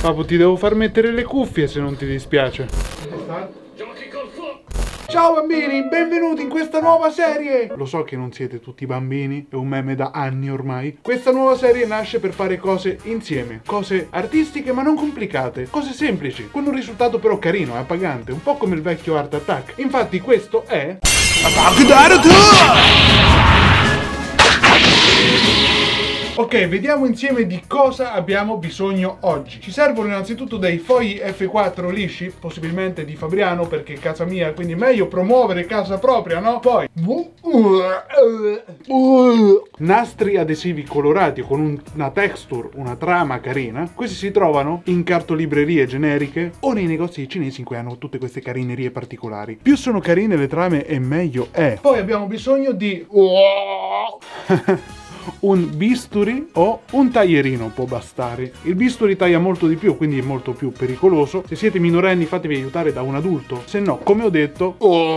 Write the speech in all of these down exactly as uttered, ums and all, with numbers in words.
Papo, ti devo far mettere le cuffie se non ti dispiace. Ciao bambini, benvenuti in questa nuova serie! Lo so che non siete tutti bambini, è un meme da anni ormai. Questa nuova serie nasce per fare cose insieme, cose artistiche ma non complicate, cose semplici, con un risultato però carino e appagante, un po' come il vecchio Art Attack. Infatti questo è... Attack Dinosaur! Ok, vediamo insieme di cosa abbiamo bisogno oggi. Ci servono innanzitutto dei fogli F quattro lisci, possibilmente di Fabriano, perché è casa mia, quindi meglio promuovere casa propria, no? Poi nastri adesivi colorati con un, una texture, una trama carina. Questi si trovano in cartolibrerie generiche o nei negozi cinesi in cui hanno tutte queste carinerie particolari. Più sono carine le trame e meglio è. Poi abbiamo bisogno di... un bisturi o un taglierino può bastare. Il bisturi taglia molto di più, quindi è molto più pericoloso. Se siete minorenni fatevi aiutare da un adulto, se no, come ho detto,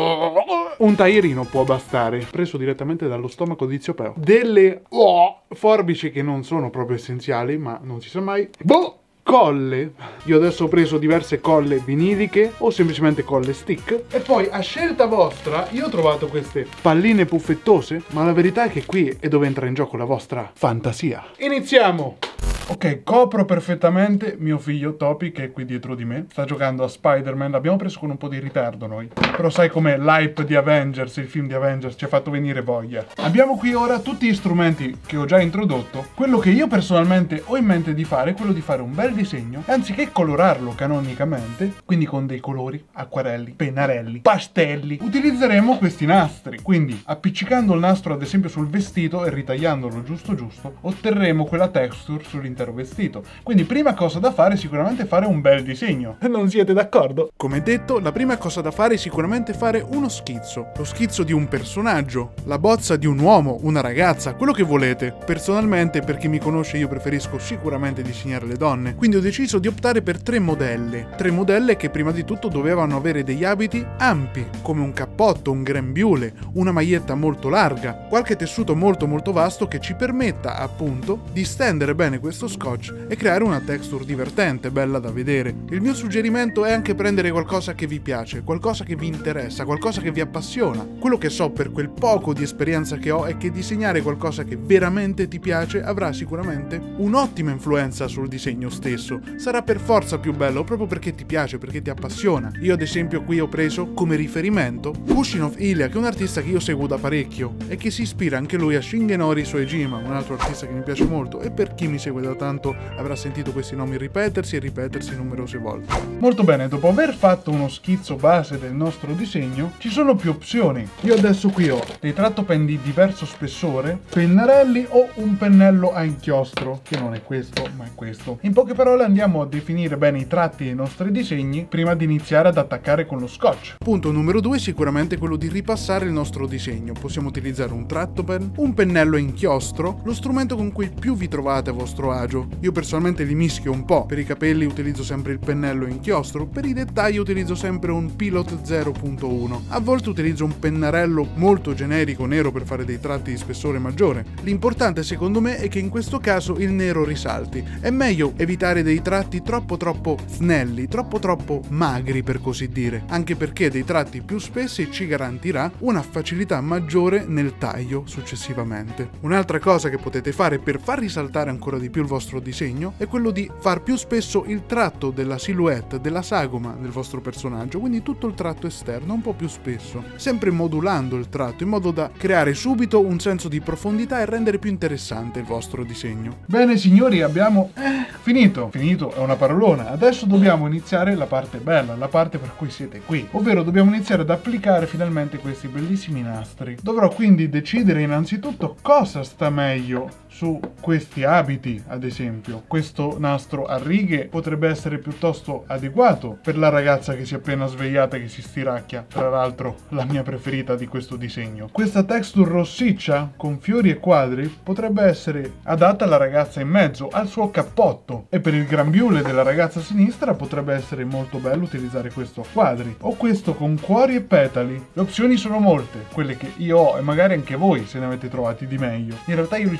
un taglierino può bastare, preso direttamente dallo stomaco di Zio Peo. Delle forbici che non sono proprio essenziali, ma non si sa mai. Boh! Colle, io adesso ho preso diverse colle viniliche o semplicemente colle stick. E poi a scelta vostra io ho trovato queste palline puffettose, ma la verità è che qui è dove entra in gioco la vostra fantasia. Iniziamo! Ok, copro perfettamente mio figlio Topi, che è qui dietro di me. Sta giocando a Spider-Man, l'abbiamo preso con un po' di ritardo noi. Però sai com'è l'hype di Avengers, il film di Avengers, ci ha fatto venire voglia. Abbiamo qui ora tutti gli strumenti che ho già introdotto. Quello che io personalmente ho in mente di fare è quello di fare un bel disegno. E anziché colorarlo canonicamente, quindi con dei colori, acquarelli, pennarelli, pastelli, utilizzeremo questi nastri. Quindi, appiccicando il nastro ad esempio sul vestito e ritagliandolo giusto giusto, otterremo quella texture sull'interno vestito. Quindi prima cosa da fare è sicuramente fare un bel disegno. Non siete d'accordo? Come detto, la prima cosa da fare è sicuramente fare uno schizzo. Lo schizzo di un personaggio, la bozza di un uomo, una ragazza, quello che volete. Personalmente, per chi mi conosce, io preferisco sicuramente disegnare le donne. Quindi ho deciso di optare per tre modelle. Tre modelle che prima di tutto dovevano avere degli abiti ampi, come un cappotto, un grembiule, una maglietta molto larga, qualche tessuto molto molto vasto che ci permetta appunto di stendere bene questo scotch e creare una texture divertente, bella da vedere. Il mio suggerimento è anche prendere qualcosa che vi piace, qualcosa che vi interessa, qualcosa che vi appassiona. Quello che so per quel poco di esperienza che ho è che disegnare qualcosa che veramente ti piace avrà sicuramente un'ottima influenza sul disegno stesso. Sarà per forza più bello proprio perché ti piace, perché ti appassiona. Io ad esempio qui ho preso come riferimento Pushinov Ilya, che è un artista che io seguo da parecchio e che si ispira anche lui a Shigenori Soejima, un altro artista che mi piace molto, e per chi mi segue da tanto avrà sentito questi nomi ripetersi e ripetersi numerose volte. Molto bene, dopo aver fatto uno schizzo base del nostro disegno ci sono più opzioni. Io adesso qui ho dei trattopen di diverso spessore, pennarelli o un pennello a inchiostro, che non è questo ma è questo. In poche parole andiamo a definire bene i tratti dei nostri disegni prima di iniziare ad attaccare con lo scotch. Punto numero due è sicuramente quello di ripassare il nostro disegno. Possiamo utilizzare un trattopen, un pennello a inchiostro, lo strumento con cui più vi trovate a vostro agio. Io personalmente li mischio un po'. Per i capelli utilizzo sempre il pennello inchiostro, per i dettagli utilizzo sempre un Pilot zero punto uno. A volte utilizzo un pennarello molto generico nero per fare dei tratti di spessore maggiore. L'importante secondo me è che in questo caso il nero risalti. È meglio evitare dei tratti troppo troppo snelli, troppo troppo magri per così dire, anche perché dei tratti più spessi ci garantirà una facilità maggiore nel taglio successivamente. Un'altra cosa che potete fare per far risaltare ancora di più il vostro disegno è quello di far più spesso il tratto della silhouette, della sagoma del vostro personaggio, quindi tutto il tratto esterno un po' più spesso, sempre modulando il tratto in modo da creare subito un senso di profondità e rendere più interessante il vostro disegno. Bene signori, abbiamo eh, finito. Finito è una parolona. Adesso dobbiamo iniziare la parte bella, la parte per cui siete qui, ovvero dobbiamo iniziare ad applicare finalmente questi bellissimi nastri. Dovrò quindi decidere innanzitutto cosa sta meglio su questi abiti, ad esempio. Questo nastro a righe potrebbe essere piuttosto adeguato per la ragazza che si è appena svegliata e che si stiracchia, tra l'altro la mia preferita di questo disegno. Questa texture rossiccia con fiori e quadri potrebbe essere adatta alla ragazza in mezzo, al suo cappotto, e per il grembiule della ragazza a sinistra potrebbe essere molto bello utilizzare questo a quadri o questo con cuori e petali. Le opzioni sono molte, quelle che io ho e magari anche voi se ne avete trovati di meglio. In realtà io li cercavo tipo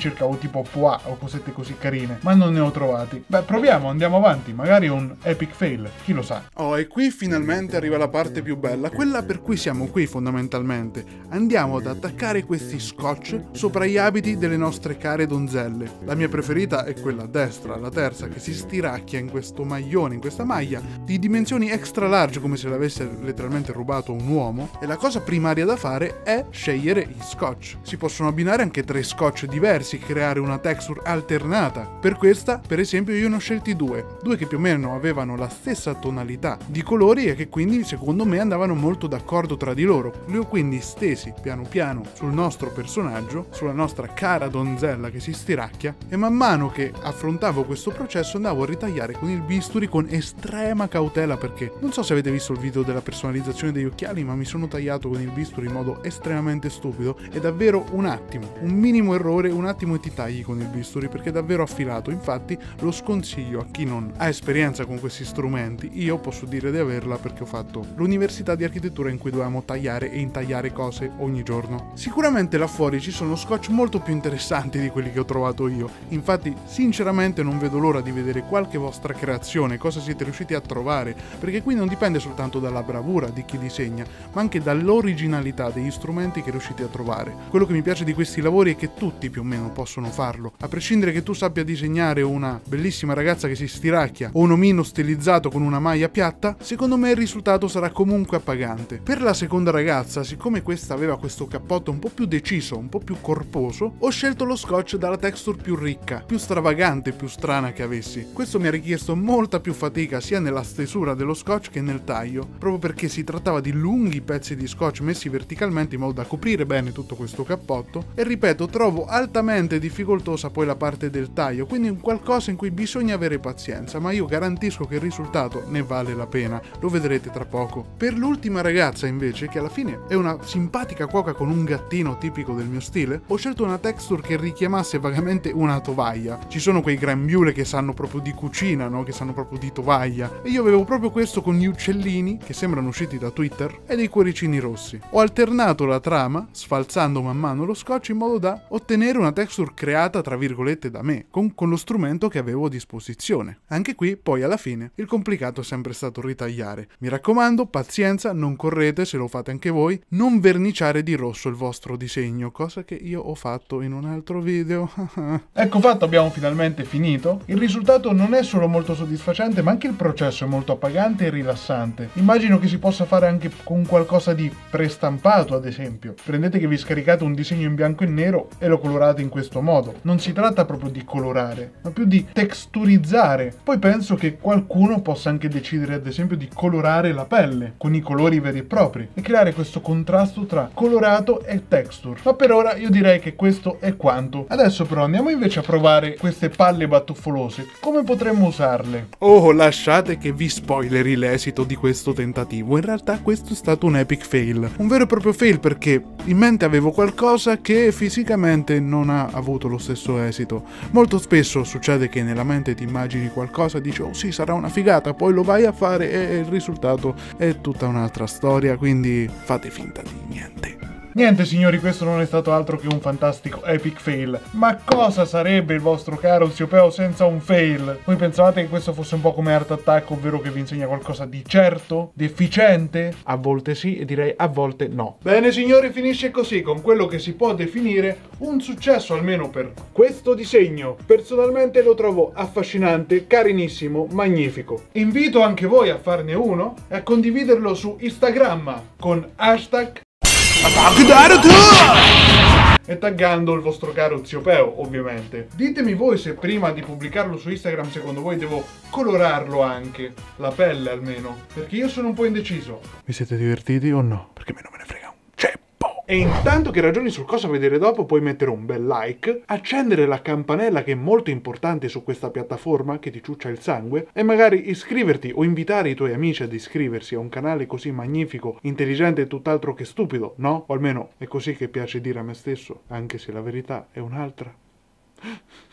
tipo Pua o cosette così carine, ma non ne ho trovati. Beh, proviamo, andiamo avanti, magari un epic fail, chi lo sa. Oh, e qui finalmente arriva la parte più bella, quella per cui siamo qui fondamentalmente. Andiamo ad attaccare questi scotch sopra gli abiti delle nostre care donzelle. La mia preferita è quella a destra, la terza, che si stiracchia in questo maglione, in questa maglia di dimensioni extra large, come se l'avesse letteralmente rubato un uomo. E la cosa primaria da fare è scegliere gli scotch. Si possono abbinare anche tre scotch diversi, creare una texture alternata. Per questa, per esempio, io ne ho scelti due, due che più o meno avevano la stessa tonalità di colori e che quindi secondo me andavano molto d'accordo tra di loro. Li ho quindi stesi piano piano sul nostro personaggio, sulla nostra cara donzella che si stiracchia, e man mano che affrontavo questo processo andavo a ritagliare con il bisturi con estrema cautela, perché non so se avete visto il video della personalizzazione degli occhiali, ma mi sono tagliato con il bisturi in modo estremamente stupido. È davvero un attimo, un minimo errore, un attimo e ti tagli con il bisturi, perché è davvero affilato. Infatti lo sconsiglio a chi non ha esperienza con questi strumenti. Io posso dire di averla perché ho fatto l'università di architettura in cui dovevamo tagliare e intagliare cose ogni giorno. Sicuramente là fuori ci sono scotch molto più interessanti di quelli che ho trovato io, infatti sinceramente non vedo l'ora di vedere qualche vostra creazione, cosa siete riusciti a trovare, perché qui non dipende soltanto dalla bravura di chi disegna, ma anche dall'originalità degli strumenti che riuscite a trovare. Quello che mi piace di questi lavori è che tutti più o meno possono farlo, a prescindere che tu sappia disegnare una bellissima ragazza che si stiracchia o un omino stilizzato con una maglia piatta, secondo me il risultato sarà comunque appagante. Per la seconda ragazza, siccome questa aveva questo cappotto un po' più deciso, un po' più corposo, ho scelto lo scotch dalla texture più ricca, più stravagante, più strana che avessi. Questo mi ha richiesto molta più fatica sia nella stesura dello scotch che nel taglio, proprio perché si trattava di lunghi pezzi di scotch messi verticalmente in modo da coprire bene tutto questo cappotto, e ripeto, trovo altamente difficoltosa poi la parte del taglio, quindi un qualcosa in cui bisogna avere pazienza, ma io garantisco che il risultato ne vale la pena, lo vedrete tra poco. Per l'ultima ragazza invece, che alla fine è una simpatica cuoca con un gattino tipico del mio stile, ho scelto una texture che richiamasse vagamente una tovaglia. Ci sono quei grembiule che sanno proprio di cucina, no? Che sanno proprio di tovaglia, e io avevo proprio questo con gli uccellini che sembrano usciti da Twitter e dei cuoricini rossi. Ho alternato la trama, sfalzando man mano lo scotch in modo da ottenere una texture creata tra virgolette da me, con, con lo strumento che avevo a disposizione. Anche qui poi alla fine il complicato è sempre stato ritagliare. Mi raccomando, pazienza, non correte se lo fate anche voi, non verniciare di rosso il vostro disegno, cosa che io ho fatto in un altro video. Ecco fatto, abbiamo finalmente finito. Il risultato non è solo molto soddisfacente, ma anche il processo è molto appagante e rilassante. Immagino che si possa fare anche con qualcosa di prestampato, ad esempio. Prendete che vi scaricate un disegno in bianco e nero e lo colorate in questo modo. Non si tratta proprio di colorare, ma più di texturizzare. Poi penso che qualcuno possa anche decidere, ad esempio, di colorare la pelle con i colori veri e propri e creare questo contrasto tra colorato e texture. Ma per ora io direi che questo è quanto. Adesso però andiamo invece a provare queste palle batuffolose. Come potremmo usarle? Oh, lasciate che vi spoileri l'esito di questo tentativo. In realtà questo è stato un epic fail, un vero e proprio fail, perché in mente avevo qualcosa che fisicamente non ha avuto lo stesso esito. Molto spesso succede che nella mente ti immagini qualcosa e dici oh sì, sarà una figata, poi lo vai a fare e il risultato è tutta un'altra storia, quindi fate finta di niente. Niente signori, questo non è stato altro che un fantastico epic fail. Ma cosa sarebbe il vostro caro Zio Peo senza un fail? Voi pensavate che questo fosse un po' come Art Attack, ovvero che vi insegna qualcosa di certo, di efficiente? A volte sì e direi a volte no. Bene signori, finisce così con quello che si può definire un successo, almeno per questo disegno. Personalmente lo trovo affascinante, carinissimo, magnifico. Invito anche voi a farne uno e a condividerlo su Instagram con hashtag e taggando il vostro caro Zio Peo, ovviamente. Ditemi voi se prima di pubblicarlo su Instagram secondo voi devo colorarlo anche, la pelle almeno, perché io sono un po' indeciso. Vi siete divertiti o no? Perché me non me ne frega un ceppo. E intanto che ragioni sul cosa vedere dopo, puoi mettere un bel like, accendere la campanella che è molto importante su questa piattaforma che ti ciuccia il sangue, e magari iscriverti o invitare i tuoi amici ad iscriversi a un canale così magnifico, intelligente e tutt'altro che stupido, no? O almeno è così che piace dire a me stesso, anche se la verità è un'altra.